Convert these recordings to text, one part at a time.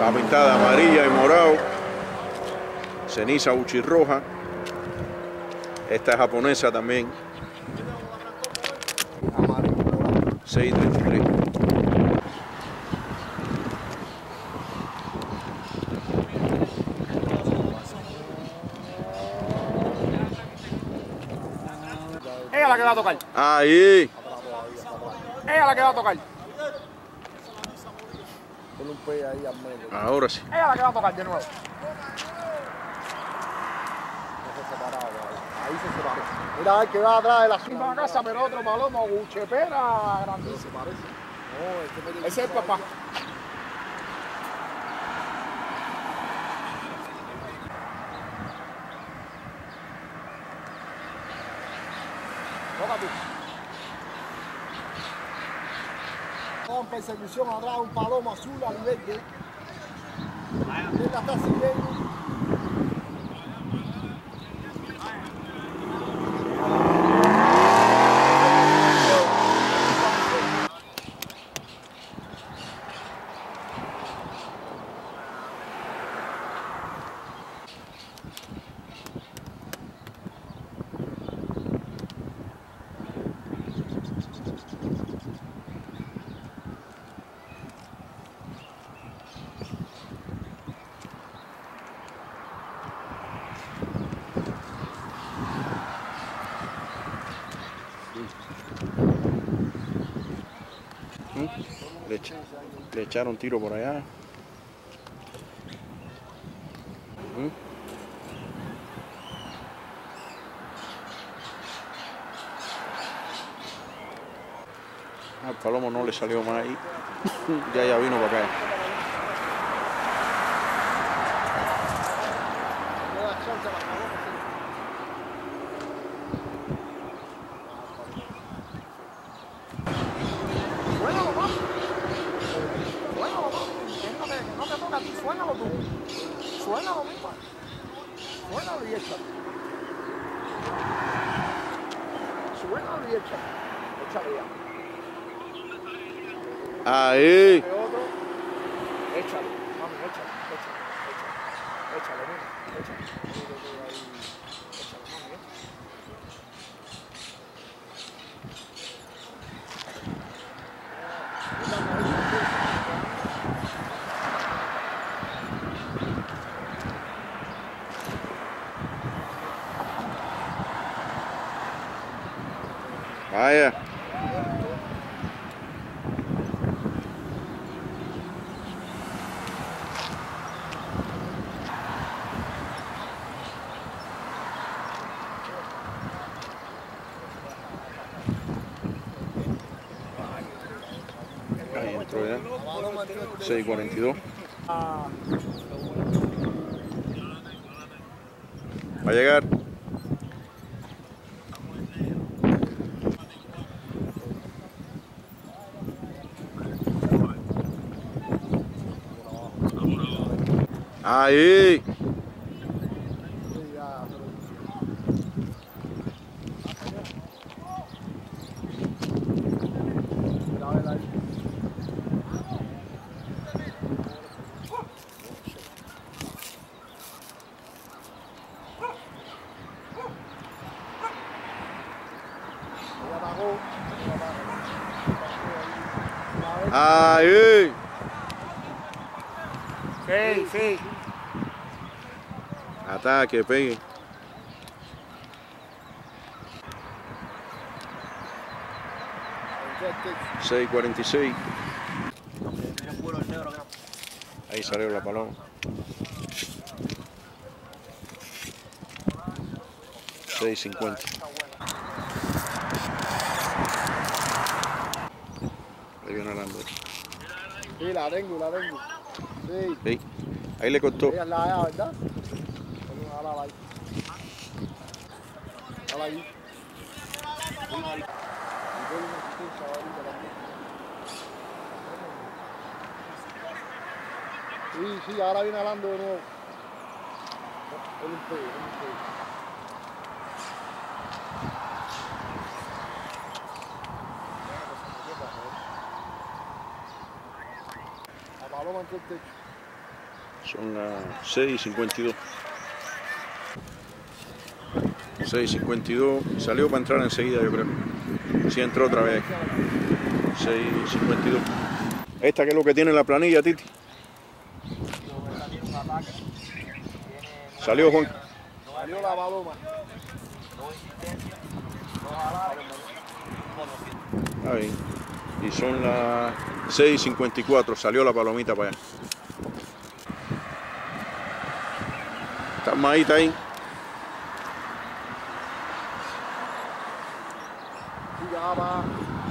Va pintada amarilla y morado. Ceniza uchirroja. Esta es japonesa también. 6.33. Ella la que va a tocar. Ahí. Ella la que va a tocar. Ponle un pay ahí al medio. Ahora sí. Ella la que va a tocar de nuevo. No se separaba. Ahí se separó. Mira el que va atrás de la Misma casa, pero otro palomo, buchepera, grandísimo. se parece. No, Ese es el papá. Toca tú. Con persecución atrás, un palomo azul a nivel de. Él la está siguiendo. Le echaron tiro por allá. Al palomo no le salió más ahí. Ya vino para acá. Suénalo, papá. Suénalo, papá. No te toca a ti, suénalo tú. Suénalo, mismo. Suénalo y échalo. Suénalo y échalo. Échale ya. Ahí. Otro. Échale. Mami, échale. Échale, mira. Échale. Échale, mami, Vaya. Ahí entró ya. 6.42. Va a llegar. Ahí. Ahí. Sí. Ataque, pegue. Entonces, 6.46. Ahí salió la paloma. 6.50. Ahí viene Orlando. sí, la tengo. Sí. Sí. Ahí le costó. Ella es la A, ¿verdad? Dale ahí. Dale ahí. Sí, ahora viene hablando de nuevo. Ponle un pay. La paloma entró el techo. Son las 6:52. 6:52. Salió para entrar enseguida, yo creo. Sí, entró otra vez. 6:52. ¿Esta qué es lo que tiene la planilla, Titi? Salió, Juan. Salió la paloma. Está bien. Y son las 6:54. Salió la palomita para allá. Está Maíta ahí. Sí, ya va.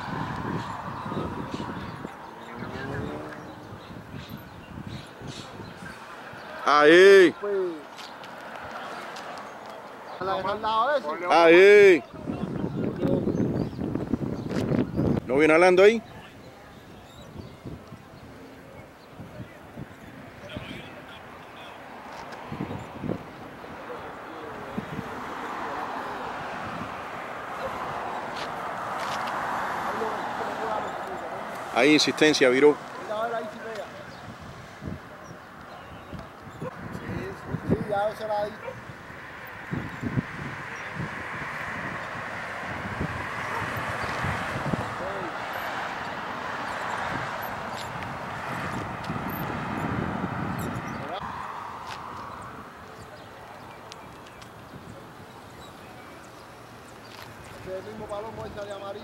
Ahí. Pues. La que está al lado de ese. Ahí. ¿No viene hablando ahí? Ahí insistencia, viró. Mira, a ver, ahí sí pega. Sí, ya esa era ahí. Ese es el mismo palomo ese de amarillo.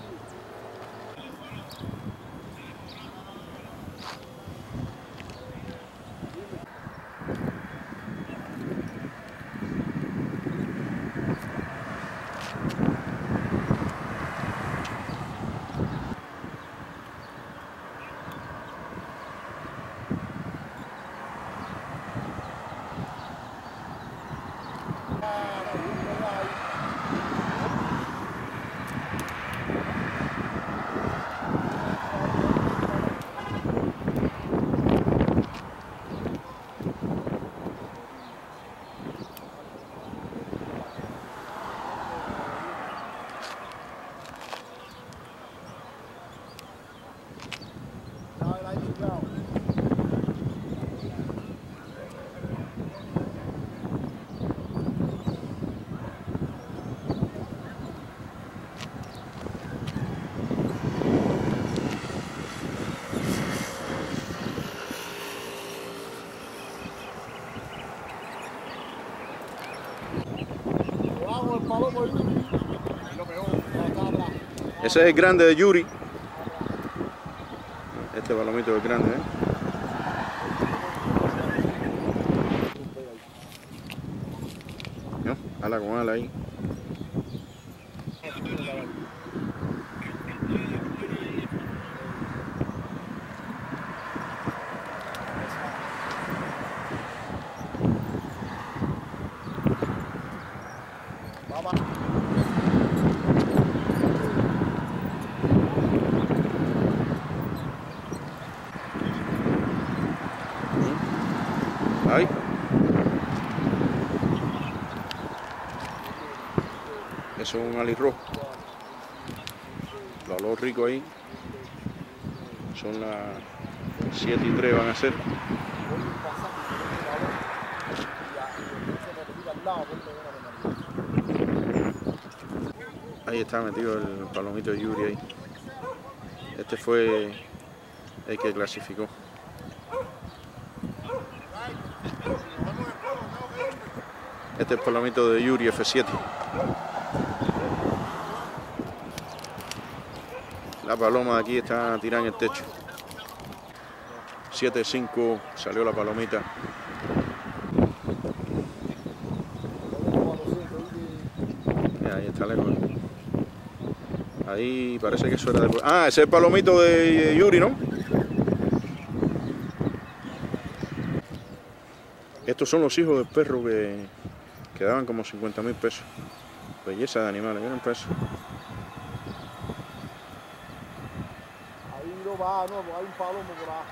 Vamos, el palomo Yuri. Ahí lo pegó. Acá atrás. Ese es el grande de Yuri. Este palomito es grande, ¿eh? No, ala con ala ahí. Vamos. Ahí. Eso es un alirrojo. Lo olor rico ahí. Son las 7:03 van a ser. Ahí está metido el palomito de Yuri ahí. Este fue el que clasificó. Este es el palomito de Yuri F7. La paloma de aquí está tirada en el techo. 7:05 salió la palomita. Ahí está lejos. Ahí parece que eso era de... Ah, ese es el palomito de Yuri, ¿no? Estos son los hijos del perro que daban como 50.000 pesos. Belleza de animales, miren pesos. Ahí no va, no, hay un palomo por ahí.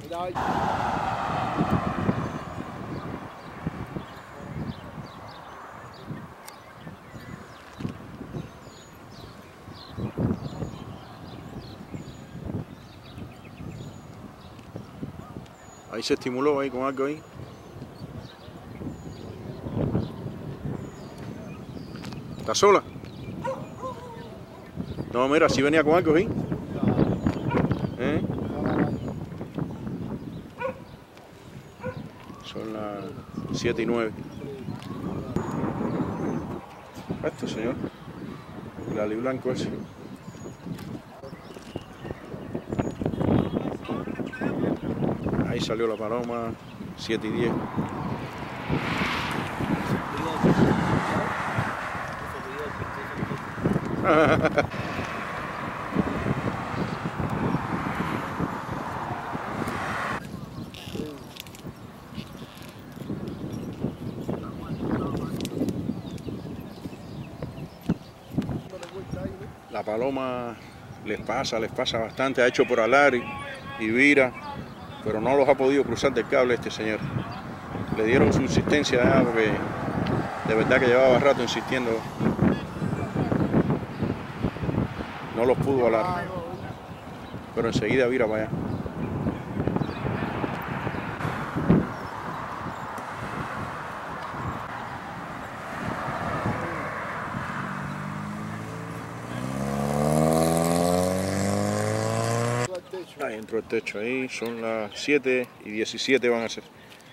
Mira ahí. Ahí se estimuló ahí con algo ahí. ¿Está sola? No, mira, sí venía con algo, ¿sí? Son las 7:09. Esto, señor. El ali blanco ese. Ahí salió la paloma, 7:10. La paloma les pasa bastante, ha hecho por Alari y vira, pero no los ha podido cruzar del cable este señor. Le dieron su insistencia ya porque de verdad que llevaba rato insistiendo. No los pudo alar, pero enseguida vira para allá. Ahí entró el techo ahí, son las 7:17 van a ser.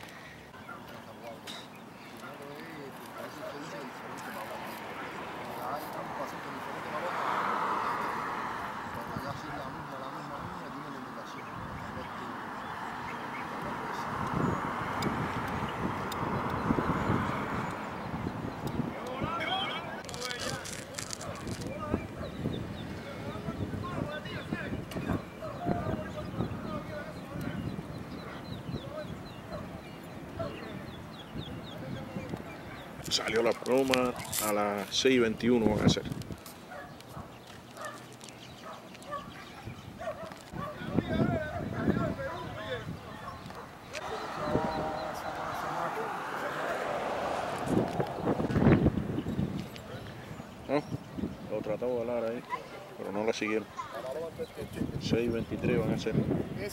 Salió la paloma a las 6:21 van a ser. ¿No? Lo trató de alar ahí, pero no la siguieron. 6:23 van a ser.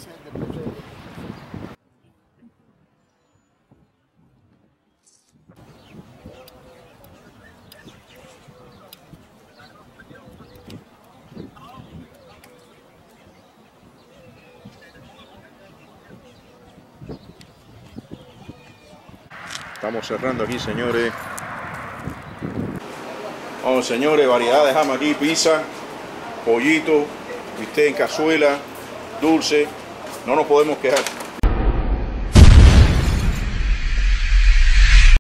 Estamos cerrando aquí, señores. Vamos, señores, variedad de jama aquí, pizza, pollito, bistec en cazuela, dulce. No nos podemos quejar.